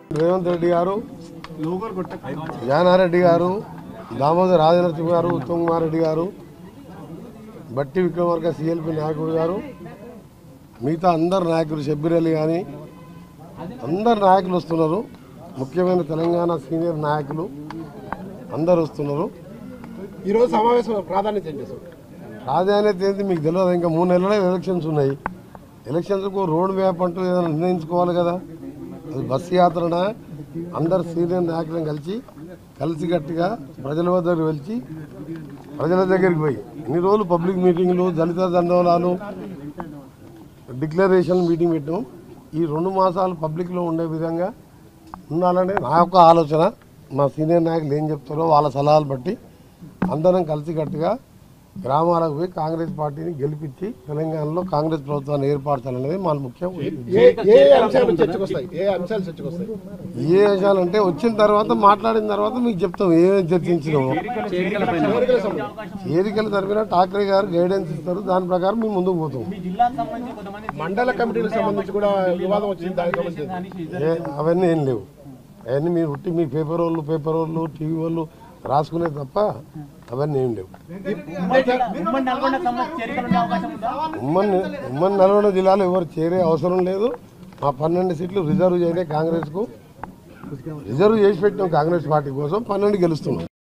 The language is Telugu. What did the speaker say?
రేవంత్ రెడ్డి గారు, జానారెడ్డి గారు, దామోదర్ రాజనరసింహ గారు, ఉత్తమ్ కుమార్ రెడ్డి గారు, బట్టి విక్రమార్క సిఎల్పి నాయకుడు గారు, మిగతా అందరు నాయకులు, షబ్బీర్ అలీ కానీ అందరు నాయకులు వస్తున్నారు. ముఖ్యమైన తెలంగాణ సీనియర్ నాయకులు అందరు వస్తున్నారు. ఈరోజు సమావేశం ప్రాధాన్యత ఏంటి మీకు తెలియదు. ఇంకా 3 నెలల ఎలక్షన్స్ ఉన్నాయి. ఎలక్షన్స్కు రోడ్ మ్యాప్ అంటూ ఏదైనా నిర్ణయించుకోవాలి కదా. అది బస్సు యాత్రన అందరు సీనియర్ నాయకులను కలిసికట్టుగా ప్రజల వద్దకు వెళ్ళి ప్రజల దగ్గరికి పోయి ఇన్ని రోజులు పబ్లిక్ మీటింగ్లు, దళిత దండోలాలు, డిక్లరేషన్ మీటింగ్ పెట్టాం. ఈ 2 మాసాలు పబ్లిక్లో ఉండే విధంగా ఉండాలని నా యొక్క ఆలోచన. మా సీనియర్ నాయకులు ఏం చెప్తారో వాళ్ళ సలహాలు బట్టి అందరం కలిసికట్టుగా గ్రామాలకు పోయి కాంగ్రెస్ పార్టీని గెలిపించి తెలంగాణలో కాంగ్రెస్ ప్రభుత్వాన్ని ఏర్పరచాలనేది మన ముఖ్యం. ఏ అంశాలు అంటే వచ్చిన తర్వాత మాట్లాడిన తర్వాత మీకు చెప్తాం ఏమేమి చర్చించినామో. చేరికల తరఫున ఠాక్రే గారు గైడెన్స్ ఇస్తారు. దాని ప్రకారం మేము ముందుకు పోతాం. మండల కమిటీలకు సంబంధించి కూడా వివాదం వచ్చింది. అవన్నీ ఏం లేవు. అవన్నీ మీరు ఉట్టి మీ పేపర్ వాళ్ళు టీవీ వాళ్ళు రాసుకునే తప్ప అవన్నీ ఏం లేవు. ఉమ్మడి నల్గొండ జిల్లాలో ఎవరు చేరే అవసరం లేదు. మా 12 సీట్లు రిజర్వ్ చేయలే. కాంగ్రెస్కు రిజర్వ్ చేసి పెట్టినాం. కాంగ్రెస్ పార్టీ కోసం 12 గెలుస్తున్నాం.